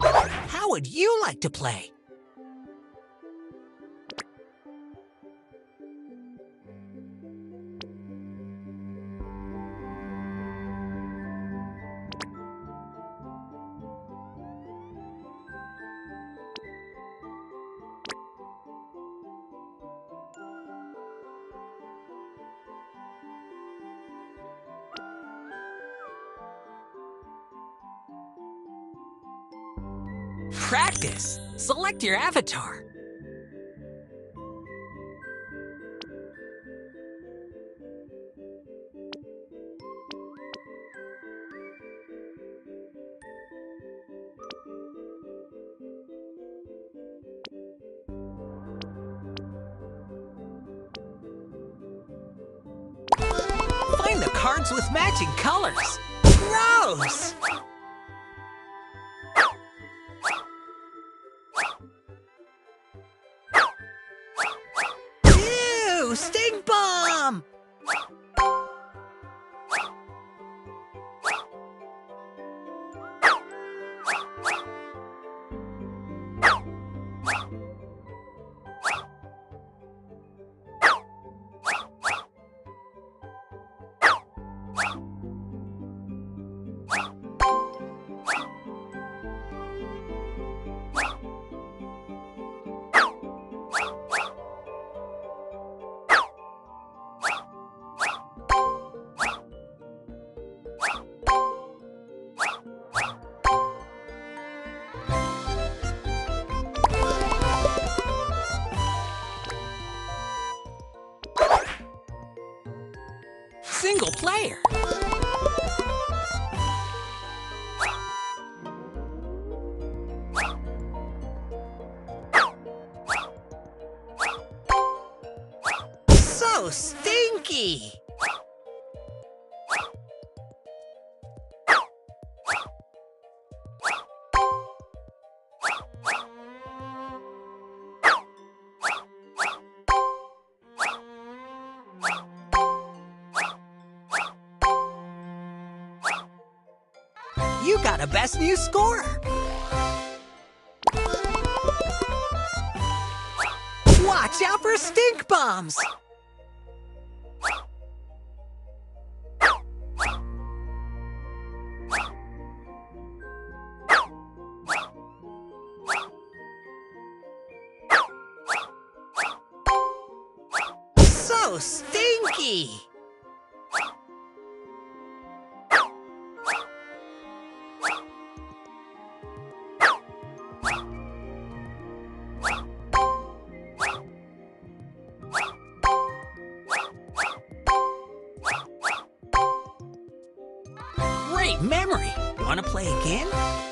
How would you like to play? Practice! Select your avatar. Find the cards with matching colors. Gross! Ew! Stink bomb! Single player. So stinky. You got a best new score! Watch out for stink bombs! So stinky! Great memory! Want to play again?